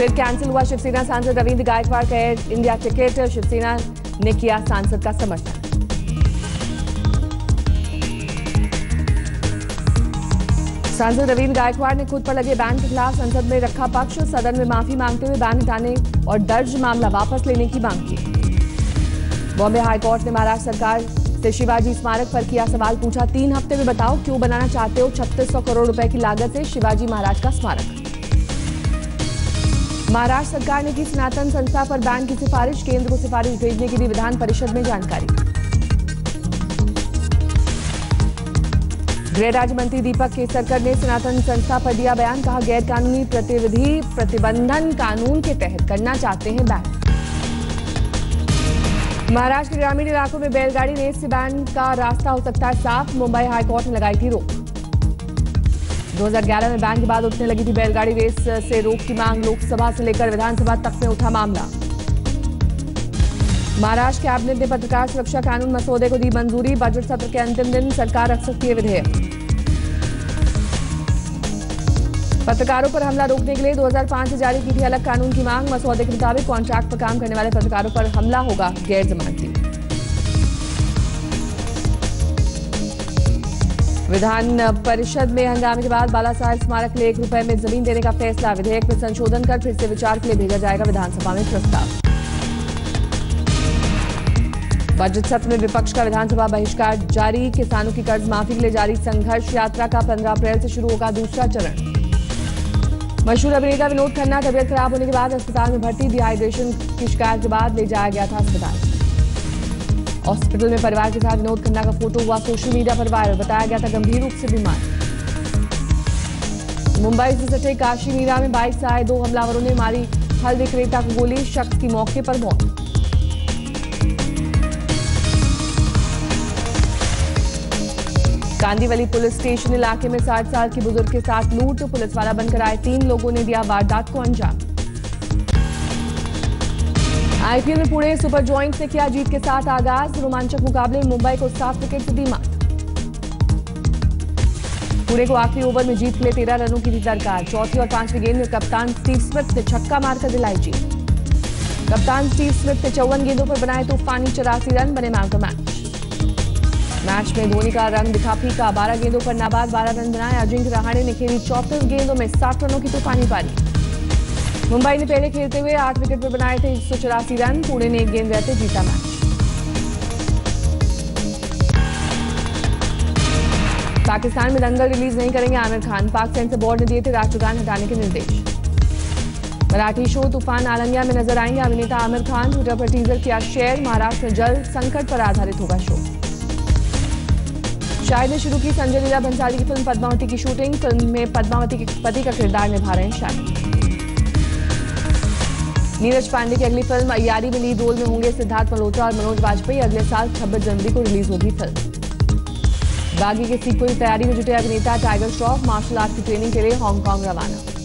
फिर कैंसिल हुआ शिवसेना सांसद रविंद्र गायकवाड़ का एयर इंडिया टिकट। शिवसेना ने किया सांसद का समर्थन। सांसद रविंद्र गायकवाड़ ने खुद पर लगे बैन के खिलाफ संसद में रखा पक्ष। सदन में माफी मांगते हुए बैन हटाने और दर्ज मामला वापस लेने की मांग की। बॉम्बे हाईकोर्ट ने महाराष्ट्र सरकार से शिवाजी स्मारक पर किया सवाल। पूछा, 3 हफ्ते में बताओ क्यों बनाना चाहते हो 3600 करोड़ रुपए की लागत से शिवाजी महाराज का स्मारक। महाराष्ट्र सरकार ने की सनातन संस्था पर बैन की सिफारिश। केंद्र को सिफारिश भेजने की दी विधान परिषद में जानकारी। गृह राज्य मंत्री दीपक केसरकर ने सनातन संस्था पर दिया बयान। कहा, गैर कानूनी गतिविधि प्रतिबंधन कानून के तहत करना चाहते हैं बैन। महाराष्ट्र के ग्रामीण इलाकों में बैलगाड़ी रेस से बैन का रास्ता हो सकता है साफ। मुंबई हाईकोर्ट ने लगाई थी रोक। 2011 में बैन के बाद उठने लगी थी बैलगाड़ी रेस से रोक की मांग। लोकसभा से लेकर विधानसभा तक में उठा मामला। महाराष्ट्र कैबिनेट ने पत्रकार सुरक्षा कानून मसौदे को दी मंजूरी। बजट सत्र के अंतिम दिन सरकार रख सकती है विधेयक। पत्रकारों पर हमला रोकने के लिए 2005 से जारी की थी अलग कानून की मांग। मसौदे के मुताबिक कॉन्ट्रैक्ट पर काम करने वाले पत्रकारों पर हमला होगा गैर जमानती। विधान परिषद में हंगामे के बाद बाला साहेब स्मारक के लिए ₹1 में जमीन देने का फैसला। विधेयक में संशोधन कर फिर से विचार के लिए भेजा जाएगा विधानसभा में प्रस्ताव। बजट सत्र में विपक्ष का विधानसभा बहिष्कार जारी। किसानों की कर्ज माफी के लिए जारी संघर्ष यात्रा का 15 अप्रैल से शुरू होगा दूसरा चरण। मशहूर अभिनेता विनोद खन्ना तबियत खराब होने के बाद अस्पताल में भर्ती। डिहाइड्रेशन की शिकायत के बाद ले जाया गया था अस्पताल। हॉस्पिटल में परिवार के साथ विनोद खन्ना का फोटो हुआ सोशल मीडिया पर वायरल। बताया गया था गंभीर रूप से बीमार। मुंबई से सटे काशी मीरा में बाइक से आए 2 हमलावरों ने मारी फल विक्रेता को गोली। शख्स की मौके पर मौत। कांदीवली पुलिस स्टेशन इलाके में 60 साल की बुजुर्ग के साथ लूट। पुलिस वाला बनकर आए 3 लोगों ने दिया वारदात को अंजाम। आईपीएल में पुणे सुपर जॉइंट्स ने किया जीत के साथ आगाज। रोमांचक मुकाबले में मुंबई को 7 विकेट से दी मात। पुणे को आखिरी ओवर में जीत के लिए 13 रनों की थी दरकार। चौथी और 5वीं गेंद में कप्तान स्टीव स्मिथ ने छक्का मारकर दिलाई जीत। कप्तान स्टीव स्मिथ ने 54 गेंदों पर बनाए तूफानी 84 रन, बने man of the match. Match में धोनी का रंग दिखा फीका। 12 गेंदों पर नाबाद 12 रन बनाए। अजिंक्य रहाणे ने खेली 34 गेंदों में 60 रनों की तूफानी पारी। मुंबई ने पहले खेलते हुए 8 विकेट पर बनाए थे 184 रन। पुणे ने 1 गेंद रहते जीता मैच। पाकिस्तान में दंगल रिलीज नहीं करेंगे आमिर खान। पाक सेंसर बोर्ड ने दिए थे राष्ट्रगान हटाने के निर्देश। मराठी शो तूफान आलंगिया में नजर आएंगे अभिनेता आमिर खान। ट्विटर पर टीजर किया शेयर। महाराष्ट्र में जल संकट पर आधारित होगा शो। शाहिद ने शुरू की संजय लीला भंसाली की फिल्म पद्मावती की शूटिंग। फिल्म में पद्मावती के पति का किरदार निभा रहे हैं शाहिद। नीरज पांडे की अगली फिल्म अय्यारी में लीड रोल में होंगे सिद्धार्थ मल्होत्रा और मनोज वाजपेयी। अगले साल 26 जनवरी को रिलीज होगी फिल्म। बागी के सीक्वल की तैयारी में जुटे अभिनेता टाइगर श्रॉफ मार्शल आर्ट की ट्रेनिंग के लिए हांगकांग रवाना।